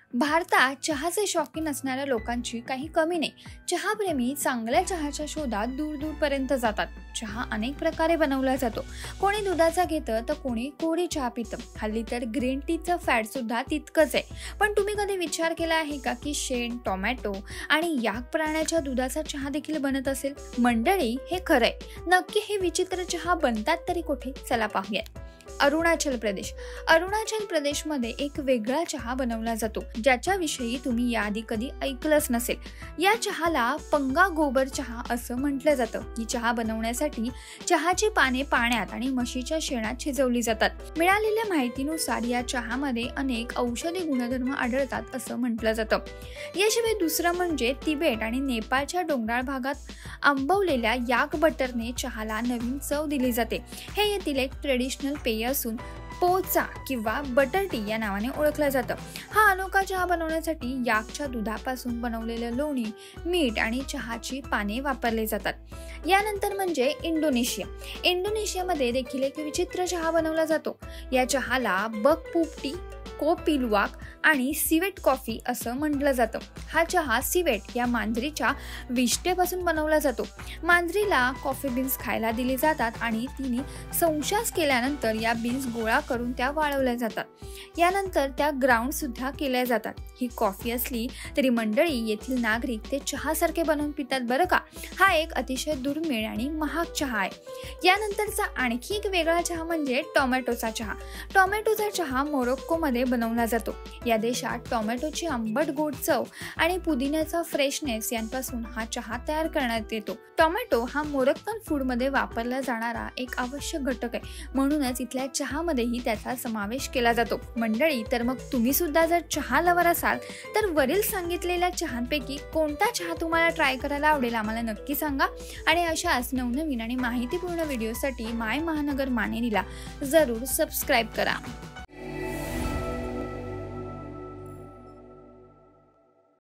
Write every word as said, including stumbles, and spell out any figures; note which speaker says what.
Speaker 1: भारतात चहाचे शौकीन असणाऱ्या लोकांची काही कमी नाही. चहाप्रेमी चांगल्या चहाच्या शोधात दूर दूरपर्यंत जातात. चहा अनेक प्रकारे बनवला जातो. कोणी दुधाचा घेतं तर कोणी कोरी चहा पितं. हल्ली तर ग्रीन टीचं फॅड सुद्धा तितकंच आहे. पण तुम्ही कधी विचार केला आहे का की शेण, टोमॅटो आणि याक प्राण्याच्या दुधाचा चहा देखील बनत असेल? मंडळी, हे खरंय. नक्की हे विचित्र चहा बनतात तरी कुठे? चला पाहूयात. अरुणाचल प्रदेश. अरुणाचल प्रदेशमध्ये एक वेगळा चहा बनवला जातो ज्याच्याविषयी तुम्ही याआधी कधी ऐकलंच नसेल. या चहाला पंगा गोबर चहा असं म्हटलं जातं. ही चहा बनवण्यासाठी चहाची पाने पाण्यात आणि म्हशीच्या शेणात शिजवली जातात. मिळालेल्या माहितीनुसार या चहामध्ये अनेक औषधी गुणधर्म आढळतात असं म्हटलं जातं. याशिवाय दुसरं म्हणजे तिबेट आणि नेपाळच्या डोंगराळ भागात आंबवलेल्या याक बटरने चहाला नवीन चव दिली जाते. हे येथील एक ट्रेडिशनल पेय असून पोचा किंवा बटर टी या नावाने ओळखलं जातं. हा अनोखा चहा बनवण्यासाठी याकच्या दुधापासून बनवलेलं लोणी, मीठ आणि चहाची पाने वापरले जातात. यानंतर म्हणजे इंडोनेशिया. इंडोनेशियामध्ये देखील एक विचित्र चहा बनवला जातो. या चहाला बकपूप टी, कोपी लुवाक आणि सिवेट कॉफी असं म्हटलं जातं. हा चहा सिवेट या मांजरीच्या विष्टेपासून बनवला जातो. मांजरीला कॉफी बीन्स खायला दिले जातात आणि तिने संश्वास केल्यानंतर या बीन्स गोळा करून त्या वाळवल्या जातात. यानंतर त्या ग्राउंड सुद्धा केल्या जातात. ही कॉफी असली तरी मंडळी, येथील नागरिक ते चहासारखे बनवून पितात बरं का. हा एक अतिशय दुर्मिळ आणि महाग चहा आहे. यानंतरचा आणखी एक वेगळा चहा म्हणजे टोमॅटोचा चहा. टोमॅटोचा चहा मोरोक्कोमध्ये बनवला जातो. या देशात टोमॅटोची आंबट गोड चव आणि पुदिन्याचा फ्रेशनेस यांपासून हा चहा तयार करण्यात येतो. टोमॅटो हा मोरोक्कन फूडमध्ये वापरला जाणारा एक आवश्यक घटक आहे, म्हणूनच इथल्या चहामध्येही त्याचा समावेश केला जातो. मंडळी, तर मग तुम्ही सुद्धा जर चहा लवर असाल तर वरील सांगितलेल्या चहांपैकी कोणता चहा तुम्हाला ट्राय करायला आवडेल आम्हाला नक्की सांगा. आणि अशाच नवनवीन आणि माहितीपूर्ण व्हिडिओसाठी माय महानगर मानेरीला जरूर सबस्क्राईब करा.